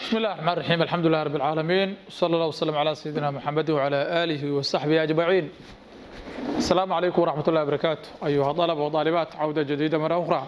بسم الله الرحمن الرحيم الحمد لله رب العالمين صلى الله وسلم على سيدنا محمد وعلى آله وصحبه أجمعين. السلام عليكم ورحمة الله وبركاته أيها الطلبة وطالبات عودة جديدة مرة أخرى.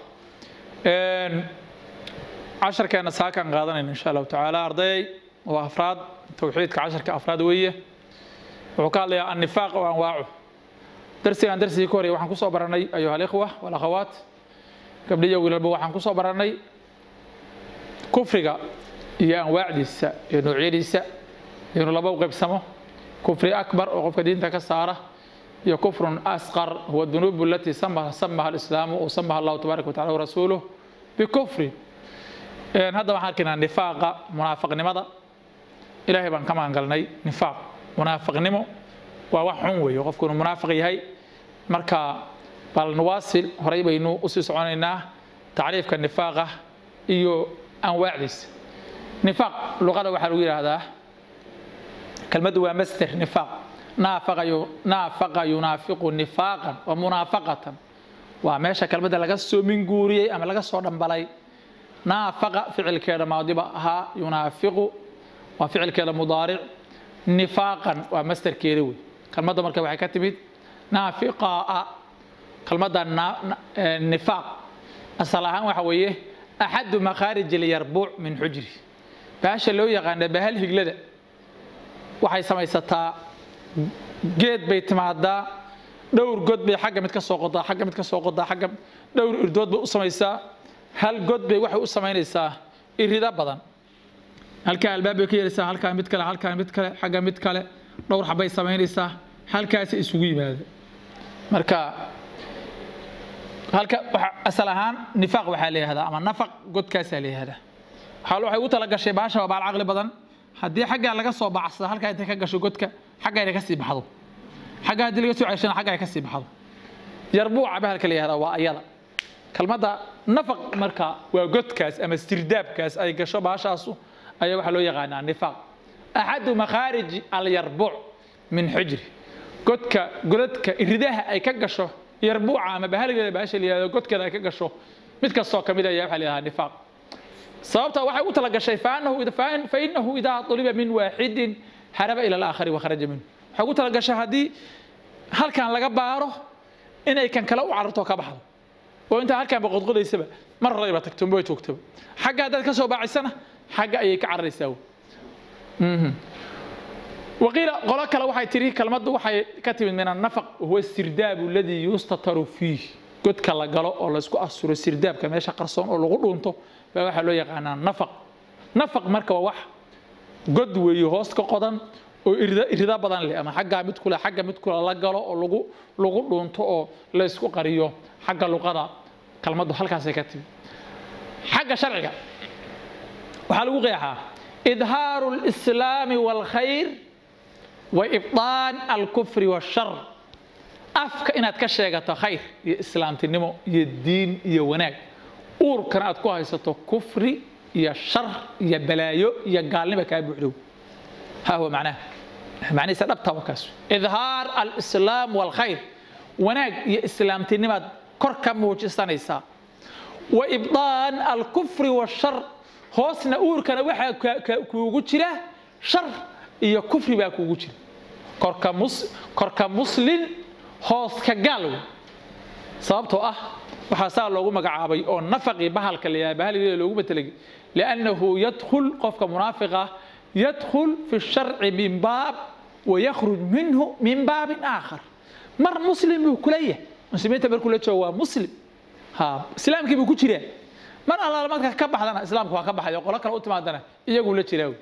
عشر كان ساكن قادنا إن شاء الله تعالى أرضي وأفراد توحيد كعشر كأفراد وية وقال لي النفاق وأنواعه. درسي كوري وحن كسو برني أيها الإخوة والأخوات قبل يوم البو وحن كسو برني كفرك يا أنواعديسا يا نوعيديسا يا لبا قبسمه كفر أكبر وقف دين تكساره يا كفر أصغر هو الذنوب التي سماها الإسلام وسماها الله تبارك وتعالى ورسوله بكفر. هذا ما حكينا نفاق منافق نمضى إلهي بان كمان قالني نفاق منافق نمو ووحون ويوقف كون منافق هي مركا بالنواصل هري بينو أسس عنينا تعريف كالنفاقة إيو أنواعديس. نفاق لغة وحلوية هذا كلمة هو مستر نفاق نافق ينافق نفاقا ومنافقة وماشى كلمة لقصو من جوري أما لقصو دنبلاي نافق فعل كلمة ماضي بها ينافق وفعل كلمة مضارع نفاقا ومستر كيروي كلمة مركب waxay ka timid نافقا كلمة النفاق أصل ahaan waxa weeye أحد مخارج اليربوع من حجري baasha loo yaqaan bahal higlada waxay samaysataa geed bay timaadaa dhowr god bay xagga mid ka soo qodaa xagga dhowr irdood bay u samaysaa hal god bay waxay u samaynaysaa irida badan halka albaab bay ka yeelaysaa halka mid kale xagga mid kale dhowr xabay samaynaysaa halkaas isugu yimaada marka halka asal ahaan nifaaq waxa leeyahay ama nafaq godkaas leeyahay حلو waxay u tala gashay baasha waa baal aqli badan hadii xagga laga soo baxsado halka inta ka gasho godka xagga ay ka sii baxdo xagga hadii laga soo ceeshana xagga ay ka sii baxdo yarbuuca bahalka leeyahay waa ayada kalmada nafaq marka waa godkaas ama istirdaabkaas ay gasho baashaasu ayaa waxa loo yaqaanaa nifaaq ahadu makharij al yarbu' min hujri godka iridaha ay ka gasho yarbuuca ama bahalka baasha leeyahay godkeeda ay ka gasho mid kasto kamid ah waxa leeyahay nifaaq sababta waxay u tala gashay فإنه إذا طلب من واحد هرب إلى الآخر وخرج منه waxay u tala gashay hadii halkan laga baaro inay kan kala u cararto ka baxdo oo inta halkan baqodqodaysaba mar rayba tagto way toogto xagga dad ka soo baacisana xagga ayay ka cararaysaa وقيل قال kala waxay tiri kalmadu waxay ka timid min an-nafaq huwa istirdab alladhi yustataru fihi godka la galo oo la isku asuro sirdaabka meesha qarsoon oo lagu dhuunto baa waxa loo yaqaanaa nafaq marka waa wax god weeyo hoos ka qodan oo irida badan leh ama xagga mid kula la galo oo lagu dhuunto oo la isku qariyo xagga luqada kalmadu halkaas ay ka timid xagga sharciga waxa lagu qeexaa idhaaru al-islaam wal khayr wa ibtaan al-kufr wa shar afka inaad ka sheegato khayr iyo islaamtinimo iyo diin iyo wanaag uurkan aad ku haysato kufri iyo shar iyo balaayo iyo gaalnimo ka buuxdo ha huwa macnaheedu dhabta wakaas idhaar al-islaam wal khayr wanaag iyo islaamtinimad kor ka muujisanaysa wa ibtaan al-kufr wa shar hoosna uurkana waxa kuugu jira shar iyo kufri baa kuugu jira korka muslim hoos ka gaal sababtoo ah waxa saa loogu magacaabay oo nafaqi bahalka leeyahay bahalka loogu bedelay لانه يدخل قفك منافقه يدخل في الشرع من باب ويخرج منه من باب اخر مر مسلم كليه مسلمين تبركوا لجوا مسلم ها اسلامك بو كجيره مر الله ما ka baxdana islaamku waa ka baxay qolo kale u timaadana iyagu la jiraa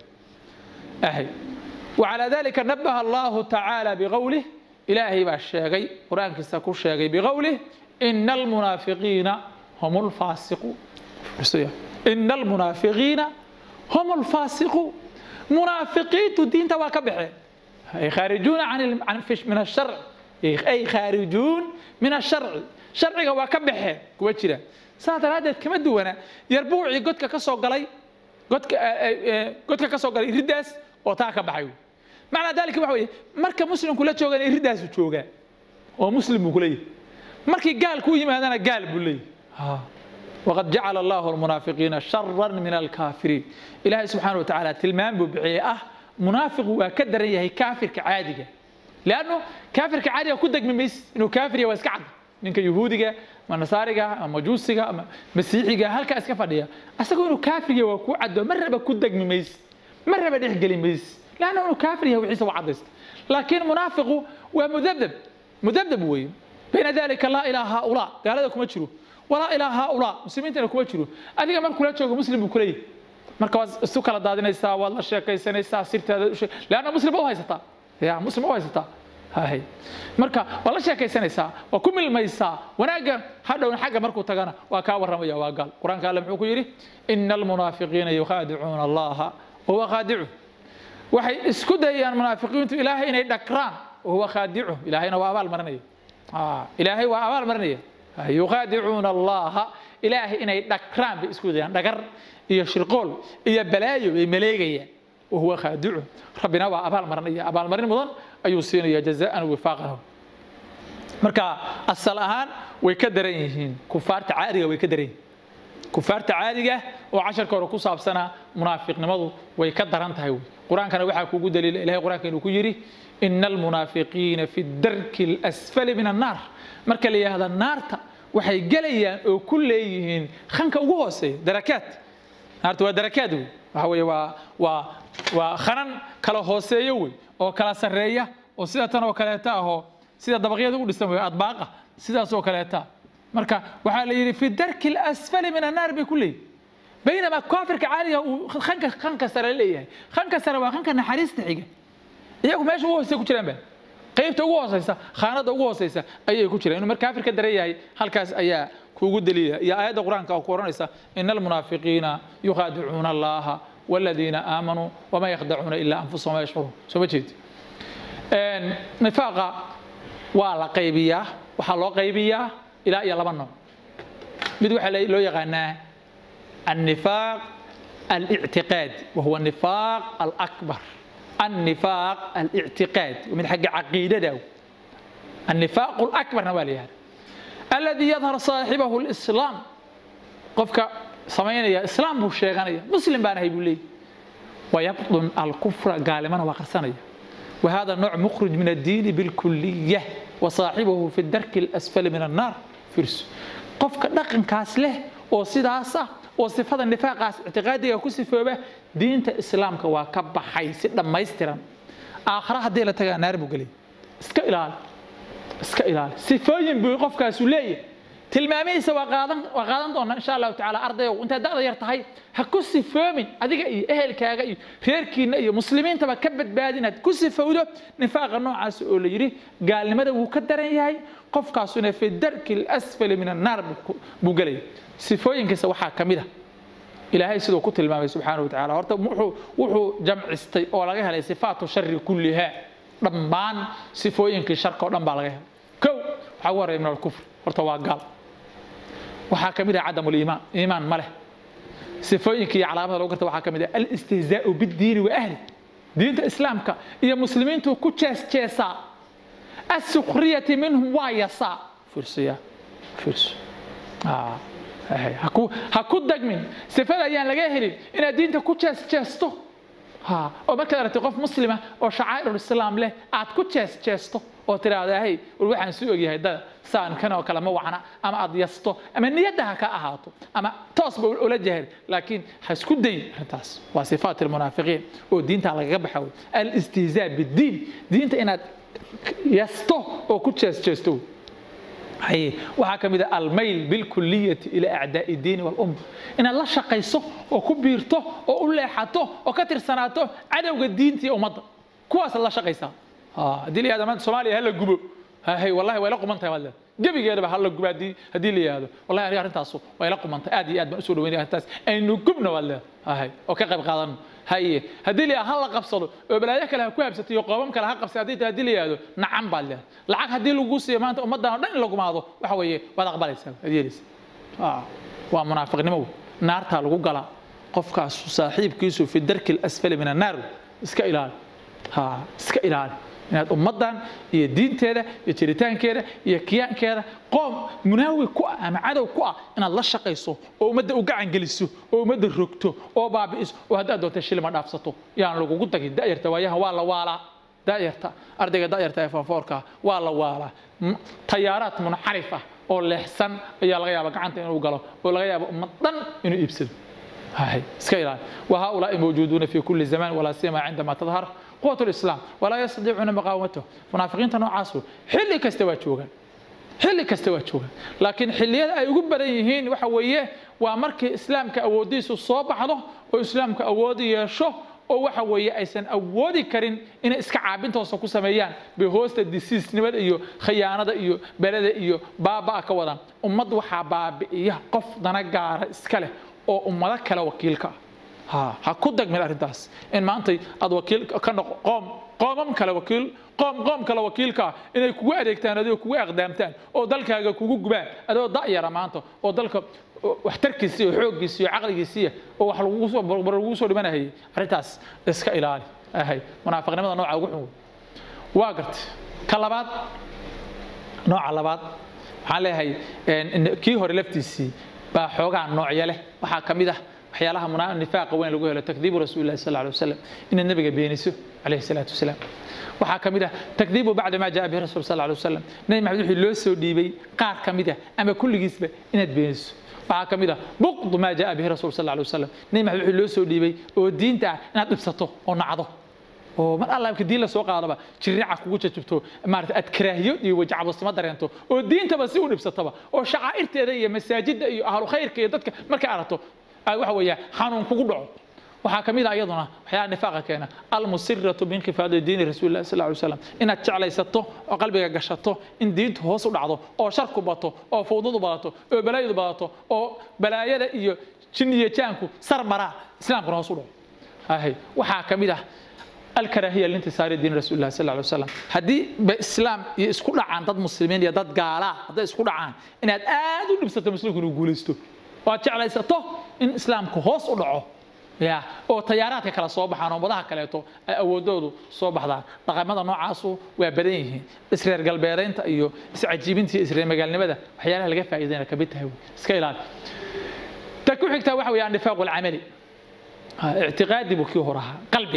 وعلى ذلك نبه الله تعالى بقوله إلهي باشيغي قرآن كيسا كو شيغي بقوله إن المنافقين هم الفاسقون إن المنافقين هم الفاسقون منافقين الدين توا كبخين أي خارجون من الشرع أي خارجون من الشرع شرعي waa ka baxeen kuwa jira saadaradeed kama duwana yarbuuci godka ka soo galay godka ka soo galay ridaas oo taa ka baxay macna dalka waxa weeye marka muslimku la joogan ridaas u jooga oo muslim uu kuleeyahay markii gaal ku yimaadana gaal buu leeyahay وقد جعل الله المنافقين شرا من الكافرين إلهي سبحانه وتعالى تلمان ببعيه منافق وكدر هي كافر كعادي لأنه كافر كعادي كدق من ميس إنه كافر واسكعد منك يهودي ما نصارى ما مجوسي ما مسيحي هل كأسكفرديا أسأقول إنه كافر وكعد مرة بكدق من ميس مرة بديح ميس لأنه كافر هو عيسى وعدست لكن منافق ومذبذب وين بين ذلك لا إله هؤلاء قال لكم أشروا ولا إله هؤلاء مسلمين تلكم أشروا أديك ما كل شيء مسلم بكليه مركز السكر الدادين يسا والله الشيء كيسان يسا سيرت هذا الشيء لأنه مسلم هو هيستا يا مسلم هو هيستا هاي مركز والله الشيء كيسان يسا وكمل ما يسا وناجا هذا ونحاجة مركو تجانا وكاور رميا وقال القرآن قال لهم يري إن المنافقين يخادعون الله وهو خادعه وحي اسكده يا المنافقين إلهي إن يدكران وهو خادعه إلهي وأبال مرنية إلهي وأبال مرنية يخادعون الله إلهي إن يدكران باسكده يعني دكر يشرقول يبلايو يمليجيا وهو خادعه ربنا وأبال مرنية أبال مرنية مضن أيوسين يا جزاء وفاقه مركا الصلاهان ويكدرين كفار تعارية ويكدرين كفار تعارية وعشر كوركوس أبسنا منافق نمضوا ويكدران تهوي القرآن كان وحى كوجود دليل إلهي القرآن كان يقول إن المنافقين في الدرك الأسفل من النار مركا لي هذا النار وحي جليا وكل يهين خنك وجوسي دركات نارت ودركات وهو وخنن كلا هوسيوي أو كلا سرية وسيدة تنا وكلاتا هو سيدة دبغية تقول استوى أطباقة سيدة سو كلاتا مركا وحال في الدرك الأسفل من النار بكله بينما كافر كعالية وخنك سر ليه خنك سر وخنك نحريس تحيجه iyagu meesha ugu hoosay ku jiraan ba qaybta ugu hoosaysa khaanada ugu hoosaysa ayay ku jiraan inuu markaa kafirka dareeyahay halkaas ayaa kuugu daliila iyo aayada quraanka oo qoranaysa innal munaafiqiina yukhadi'una allaha walladheena aamanu wama yakhda'una illa anfusahum wa yash'urun soo jeed nifaaqa waa la qaybiyaa waxa loo qaybiyaa ilaa iyo laba nooc mid waxa loo yaqaanaa النفاق الاعتقاد وهو النفاق الأكبر النفاق الاعتقاد ومن حق عقيدة ده النفاق الأكبر نوالي هذا الذي يظهر صاحبه الإسلام قفك صمينا إسلام بالشيغانية مسلم بانه يقول لي ويبطن الكفر غالبا وقرصانية وهذا النوع مخرج من الدين بالكلية وصاحبه في الدرك الأسفل من النار فرس قفك دقن كاس له وصداسة وصفة النفاق اعتقادية كسفوبة دين الإسلام كواكب حيث لما يسترم آخرها دي لتجا نار بقولي اسكإلال صفين بيقف كاسولية تلمامي سوا وقادن دون إن شاء الله تعالى أرضه وأنت دقدر يرتاحي هكوسي فمن أديك أهل كاجي غير مسلمين تبى كبت بادينا كوسي فوده نفاق النوع عسوليري قال لماذا وكدر ياهي قف كاسونه في الدرك الأسفل من النار بقولي صفين كسوا حاكمده إلهي سيدو كتل المامي سبحانه وتعالى هرتا وحو جمع استي أو لغيها لي صفات الشر كلها رمان صفوين كشر كودن بالغيها كو حور من الكفر هرتا واقال وحاكمده عدم الإيمان إيمان ماله صفوين كي علامة لو قلت وحاكمده الاستهزاء بالدين وأهله دين الإسلام كا يا مسلمين تو كتشاس تشاسا السخرية منهم وايسا فرسيا فرس هكو دقمين سفر أيان لجاهلين إن الدين تكوتشاس تشستو أو ما كان رتقف مسلمة أو شعائر الإسلام له عاد كوتشاس تشستو أو ترى هذا هي والواحد سوي هذا سان كانوا كلام وعنا أما أضيستو أما نيتها كأهاتو أما تصب ولا جهل لكن حسكود دين تاس وصفات المنافقين والدين تعالى جبحه الاستهزاء بالدين دين إن يستو أو كوتشاس تشستو هي وحكم إذا الميل بالكلية إلى أعداء الدين والأمة إن الله شقيسه وكبيرته وأولحته وكثر سناته عدو الدين تي أمضى كواس الله شقيسه دي لي هذا من سومالي هلا الجبو هي والله ويلاقوا منطقة ولا جبي جاي هلا الجبو دي لي هذا والله أنا أنت أصو ويلاقوا منطقة أدي مسؤول وين أنت إنه جبنا ولا هاي وكقب قادن هاي هدي لي هلا قبصلوا وبلايك لها كواب ستي يقاوم كلها قبص هدي لي هذا نعم بالله لعك هدي لجوسي ما أنت أمضى دين لجوا معه وحوي ولا قبل يسوي هدي لي ومنافق نمو نار تالو قلا قف صاحب كيسو في الدرك الأسفل من النار اسكإلال اسكإلال inaad ummadan iyo diinteeda iyo jiritaankeeda iyo kiyaankeeda qoom munaawi ku ah ama cadow ku ah inaad la shaqayso oo ummadda u gacan geliso oo ummadda rogto oo baabi'iso oo haddaad doonto shilma dhaafsato yaan lagugu tagin da'yarta waayaha waa la waalaa da'yarta ardayga da'yarta ee fanfoorka waa la waalaa tayaaraad munxarif ah oo leexsan ayaa laga yaabaa gacanta inuu galo oo laga yaabo ummad dhan inuu iibsado هاي سكيلان وهؤلاء موجودون في كل زمان ولا سيما عندما تظهر قوة الإسلام ولا يستطيعون مقاومته منافقين تنوعاسوا حلي كاستوى شوغان لكن حليات أي قبريهين وحويه ومرك إسلام كأوديس الصوب حضه وإسلام كأودي يشوه oo waxa weeye aysan awoodi karin in iska caabinta hoos ku sameeyaan bihoosta disease-nimada iyo khiyaanada iyo balada iyo baaba ka wadaan ummad waxa baabi'iya qof dana gaar iska leh oo ummada kale wakiilka ha ku dagmir arintaas in maanta ad wakiil ka qoom kale wakiilka inay kugu adeegtaan adoo kugu aqdaamtaan oo dalkaaga kugu gubaan adoo da'yara maanta oo dalka waxtarkiisa iyo xooggiisa iyo caqligiisa oo wax lagu soo dhimanahay arintaas iska ilaali ahay munaafiqnimada nooca ugu xun waa gartay ka labaad nooca labaad waxaan leeyahay kii hore laftiisii baa xoogaa noocyo leh waxaa ka mid ah waxyaalaha nifaaq weyn lagu helo takdiibu rasuulillaah sallallahu alayhi wasallam in nabiga beeniso alayhi salaatu wasalaam waxaa ka mid ah takdiibu bacda ma jaa bihi rasuul sallallahu alayhi wasallam nabi maxamed wixii loo soo dhiibay qaar ka mid ah ama kulligiisba inaad beeniso waxaa ka mid ah buqd ma jaa bihi rasuul sallallahu alayhi wasallam nabi maxamed wixii loo soo dhiibay oo diinta ah inaad dhibsato oo nacdo oo mar Allah ka diin la soo qaadaba jiriica kugu jajabto maarta ad karaahiyo iyo wajacabasma dareento oo diintaba si u dhibsataba oo shaqaa'irteeda iyo masaajidda iyo ahlu khayrka iyo dadka marka arato ay waxa weeyaa xanuun kugu dhaco waxaa ka mid ah iyaduna waxyaalaha nifaaqa keena al-musirratu bi inqifaadi diin rasuulillaah sallallahu alayhi wasallam inaad jeclaysato oo qalbiga gashato in diintu hoos u dhacdo oo sharku bato oo fawdadu badato oo balaayadu badato oo balaayada iyo jinniyaanku sarmara islaamku hoos u dhaco waxaa ka mid ah الكراهية لانتصار دين رسول الله صلى الله عليه وسلم هدي بإسلام يسكت عن ضد مسلمين يا ضد قالا هذا يسكت عن إن هذا نبسط المسلمين يقولوا جولستو وأتشعل يسطو إن إسلام كهوس ودعوه يا أو تيارات كلا صوبح أنا وبضاع كلاته أو دودو صوبح ذا طبعا ماذا نوع عصو وبديه إسرائيل قلبيرين تأيو عجيبين في إسرائيل مجال نبذا أحيانا لقى فائدين كبتها سكيلان تكون حكتها وحوي عن النفاق العملي اعتقادي بكيهورها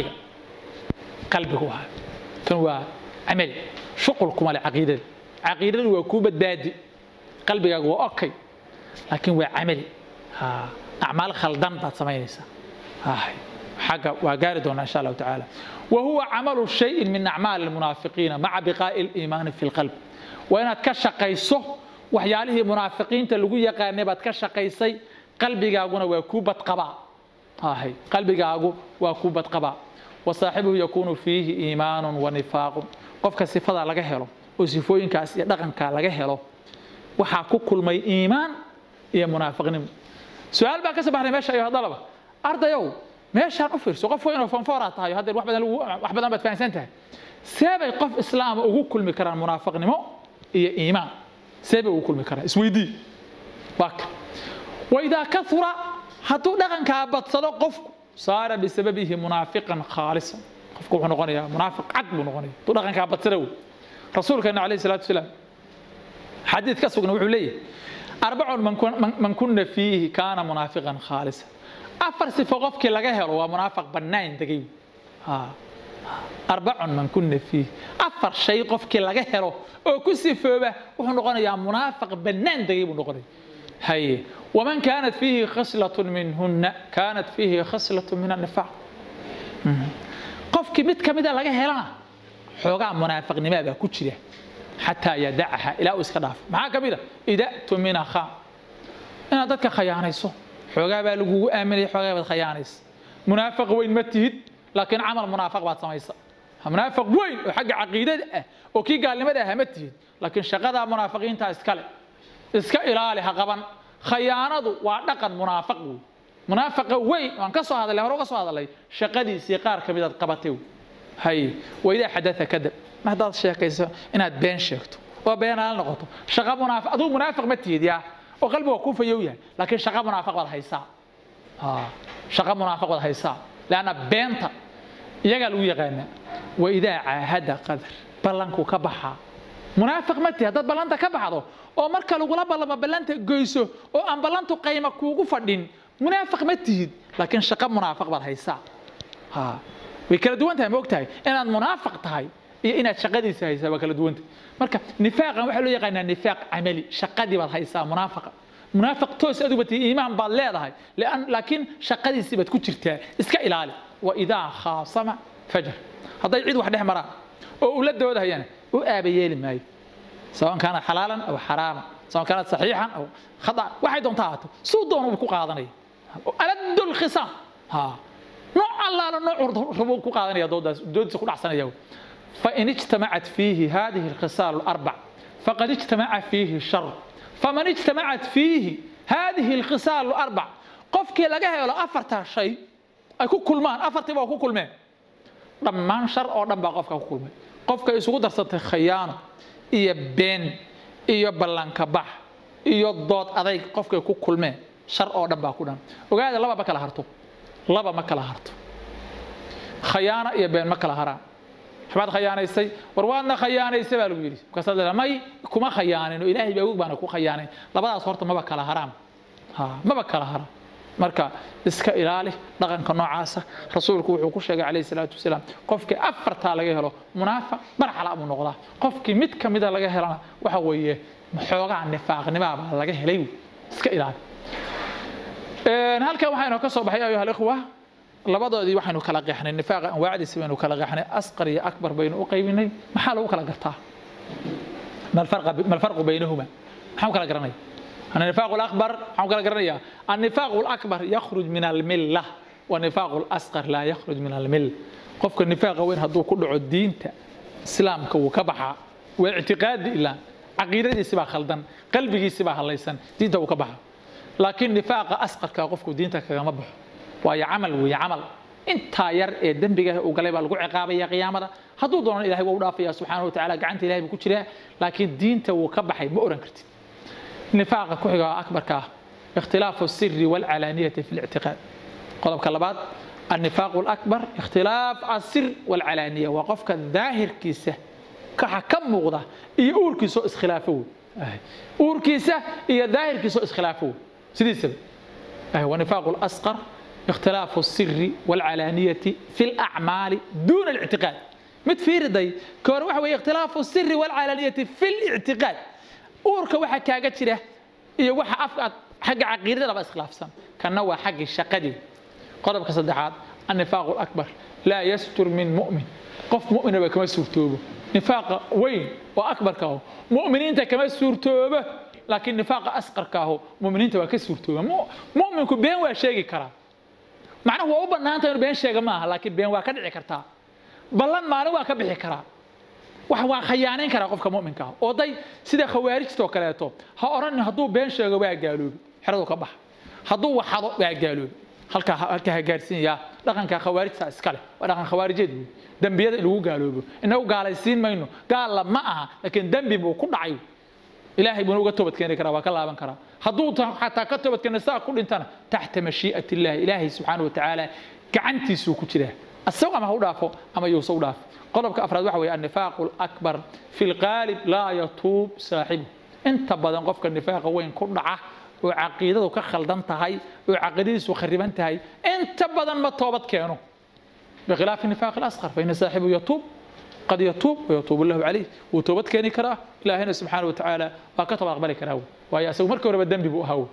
قلبك هو تنوى عملي شغلكم على عقيدة وكوبة بادي قلبك هو أوكي لكن هو عملي أعمال خلدان تسمينيسا حاجة وقاردون إن شاء الله تعالى وهو عمل شيء من أعمال المنافقين مع بقاء الإيمان في القلب وإن تكشقيسه وحياله منافقين تلقوا يقانبات كشقيسي قلبك هو وكوبة قباء قلبك هو وكوبة قباء وصاحبه يكون فيه إيمان ونفاق قفك صفة لغا هلو وصفوين كاس دقنكا لغا هلو waxa ku kulmay iimaan iyo munaafiqnimo su'aal baa ka sabaxay meesha ay hadalaba ardayow meeshaan u fiirso qof weyn oo fanfoora tahay hadda wax badan baad fahansantahay seebay qof islaam ugu kulmi karaan munaafiqnimo iyo iimaan seebay ugu kulmi karaan isweydii bak wayda kathura hadu dhaqanka badsado qofku صار بسببه منافقا خالصا قفكم نقولنا منافق عقب نقولنا طلقا كابتسرو رسولك عليه الصلاه والسلام حديث كسبنا وحوليه 4 من كنا فيه كان منافقا خالصا افرس فقفك لغا هلو ومنافق بنان دغي 4 من كنا فيه افر شيء قفك لغا هلو او كسفوبه وحو نقولنا منافق بنان دغي نقولنا هي ومن كانت فيه خصلة منهن كانت فيه خصلة من النفاق قف كميت كميدا لغا هيلana xogaa munaafiqnimada ku jira hatta yadaha ila iskadaaf maxaa kamida ida tumina kha ina dadka khiyaanayso xogaa baa lagu aaminay xogaa baad khiyaanayso munaafiq weyn ma tihid laakiin amal munaafiq baad samaysa munaafiq weyn oo xagga aqeedada ah oo kii gaalnimada ah ma tihid laakiin shaqada munaafiqiinta iska ilaali ha qaban khiyaanadu waa dhaqan munaafiq weyn waan ka soo hadalay hore uga soo hadalay shaqadiisii qaar kamid ah qabatay hay wayda xadatha kadab ma hadaad sheekayso inaad been sheegto oo been aan noqoto shaqa munaafiq ma tihid yaa oo qalbiga ku fayow yahay laakiin shaqa munaafiq wad haysaa shaqa munaafiq wad haysaa laana beenta iyaga lagu yaqaana wa idaa caahada qadar ballanku ka baxa munaafiq ma tihi haddaad ballanta ka baxdo oo marka lagula ballamo ballanta goyso oo aan ballantu qayma kuugu fadhin munaafiq ma tihid laakiin shaqo munaafiq baad haysaa way kala duwan tahay ma ogtahay inaad munaafiq tahay iyo inaad shaqadiisa haysaa waa kala duwan tahay marka nifaaqan waxa loo yaqaanaa nifaaq camali shaqadii baad haysaa munaafiq toos adigu baad iimaan baad leedahay laakiin shaqadiisii baad ku jirtaa iska ilaali wa idaa khaasama fajar hadday cid wax dhex maraan oo uu la doodayana u aabayeeli maayo سواء كانت حلالا أو حراما سواء كانت صحيحا أو خطأ واحد انتهت سودون وبكوقاضني ألد الخصام نوع الله نوع ربوكوقاضني دود سكون أحسن يوم فإن اجتمعت فيه هذه الخصال الأربع فقد اجتمع فيه الشر فمن اجتمعت فيه هذه الخصال الأربع قفك لقاها ولا أفرتها شيء أكو كل ما أفرتها وأكو كل ما ضمان شر أو ضمان قفك أكو كل ما قفك يسوق درسته خيانة iyo been iyo ballanka bax iyo dood adeeg qofka ku kulmeen shar oo dhan baa ku dhan ogaada laba ma kala harto khiyaana iyo been ma kala haraan xabad khiyaanaysay warwaadna khiyaanaysay baa lagu yiri kasada may kuma khiyaanino ilaahay baa ugu baana ku khiyaanay labadaas horta ma kala haraan ma kala haraan marka iska ilaali dhaqanka noocaasa rasuulku wuxuu ku sheegay calayhi salaatu wasalaam qofkii afarta laga helo munaafiq marxala abu noqda qofkii mid kamida laga helana waxa weeye xoogaa nifaaqnimo baa laga helay iska ilaali halka waxaynu ka soo baxay ayuha ikhwa labadoodii waxaynu kala qeexnay nifaaqa anwaacdiisa baynu kala qeexnay asqar iyo akbar baynu u qaybinay maxaa lagu kala gartaa mal farqu baynahuma maxaa kala garanay النفاق الأكبر النفاق الأكبر يخرج من الملة والنفاق الأصغر لا يخرج من الملة قفك النفاق وين هدو كل الدين إسلام كو كبحة واعتقاد إلا عقيدة سبا خلدن قلبي سبا هليسن دين تو كبحة لكن نفاق أصغر كقفك دين تكمبح ويا عمل انت ير دم بيجه وقلب الجوع عقابة يا قيامة هدو دون إلهي ودافع سبحانه وتعالى قعنت إلهي بكتير لكن دين تو كبحة مؤرن كرتي نفاق كحجة أكبر كه اختلاف السر والعلانية في الاعتقاد قلب كلبات النفاق الأكبر اختلاف السر والعلانية وقفك الظاهر كيسة كحكم مغضى يقول كيسو اسخلافه يقول كيسة ظاهر كيسو اسخلافه سيدي السبب ونفاق الأصغر اختلاف السر والعلانية في الأعمال دون الاعتقاد متفير دي كور واحد اختلاف السر والعلانية في الاعتقاد uurka waxa kaaga jira iyo waxa afka xaq aqoonta ba iskhilaafsan kana waa xaq shaqadii qodobka saddexaad an-nifaaq al-akbar la yastur min mu'min qof mu'min ba kama suurtoobo nifaaq weyn oo akbar ka mu'miniinta kama suurtoobo laakiin nifaaq asqar ka mu'miniinta waa ka suurtoobo mu'minku been waa sheegi kara macnaheedu waa u banaanta inuu been sheega maaha laakiin been waa ka dhici kartaa ballan maalin waa ka bixi karaa waa khiyaanayn kara qofka mu'minka oo day sida khawaarijta oo kaleeto ha oran haduu been sheego waa gaaloobi xiradu ka bax haduu waxado waa gaaloobi halka gaarsiinaya dhaqanka khawaarijta iska leh waa dhaqan khawaarijeed dambiyada lagu gaaloobo inagu gaalaysiin mayno gaal ma aha laakiin dambi buu ku dhacay ilaahay buu uga toobad keenay kara waa ka laaban kara haduu xataa ka toobad keenay saa ku dhintana tahta mashii'ati ilaahi subhanahu wa ta'ala gacantiisu ku jira asaga ma hu dhaafo ama yuu soo dhaafo قلبك أفراد وحوي النفاق الأكبر في الغالب لا يتوب صاحبه أنت بدن قفك النفاق وين كرعة وعقيدته كخلدنت هاي وعقيدته وخربنت هاي أنت بدن ما توبت كانوا بخلاف النفاق الأصغر فإن صاحبه يتوب قد يتوب ويتوب الله عليه وتوبت كاني كراه لا هنا سبحانه وتعالى وكتب أقبلك راهو ويا سو مركب رب الدم بيبوهاو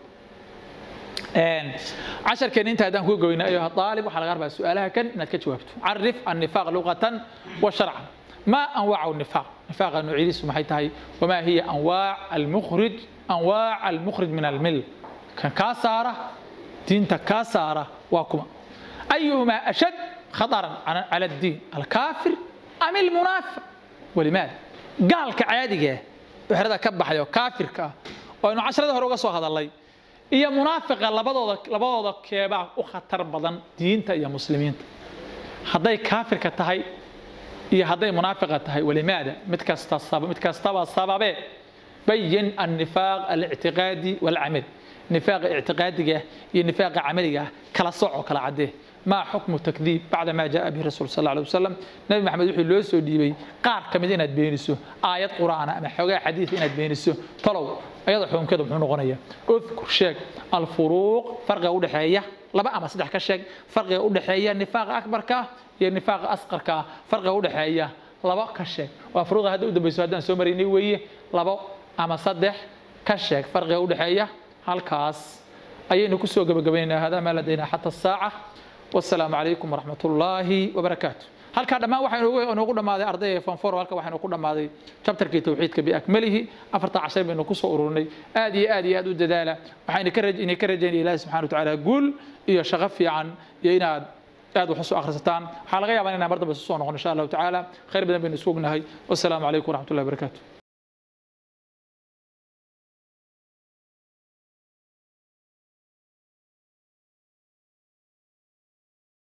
عشر كان انت هدان كو غوينا ايها الطالب وحال غربا سؤالها كان انك جاوبته عرف النفاق لغة وشرعا ما انواع النفاق نفاق نوعيديس maxay tahay وما هي انواع المخرج من المل كان كاساره دينتا كاساره واكما ايهما اشد خطرا على الدين الكافر ام المنافق ولماذا قال كعاديه وحرده كبخayo كافرka oo inu 10 hore uga soo hadalay iyo munaafiqa labadooda keeba u khatar badan diinta iyo muslimiinta haday kaafirka tahay iyo haday munaafiqa tahay walimaada mid kasta sababe bayin an-nifaaq al-i'tiqadi wal-amal nifaaq i'tiqadiga iyo nifaaq amaliga kala sooco kala cadee ما حكم التكذيب بعد ما جاء به الرسول صلى الله عليه وسلم نبي محمد وحي لو سو ديبي قار كمid inaad beeniso aayad quraana ama xogaa xadiis inaad beeniso talow ayada xukunkeedu muxuu noqonayaa udkur sheeg al furuuq farqiga u dhaxeeya laba ama saddex ka sheeg farqiga u dhaxeeya nifaaqa akbarka iyo nifaaqa asqarka farqiga u dhaxeeya laba ka sheeg waa furuuqa hadda u dambayso hadaan soo marinay weeye laba ama saddex ka sheeg farqiga u dhaxeeya halkaas ayaynu ku soo gabagabaynaa hada ma ladayna hatta saaca والسلام عليكم ورحمة الله وبركاته halka dhamaan waxa inoogu dhamaaday ardayda form 4 halka waxa inoogu dhamaaday chapterkii tawxiidka bi akmalihi 14 baynu ku soo ururnay aad iyo aad u dadaala waxayna ka rajaynaa Ilaahay subhanahu wa ta'ala guul iyo shaqo fiican iyo inaad aad wax soo akhrisataan waxa laga yaabaa inaan mar dambe soo noqon insha Allah ta'ala khayr badan baynu isku ognahay wassalaamu calaykum waraxmatullahi wabarakaatuh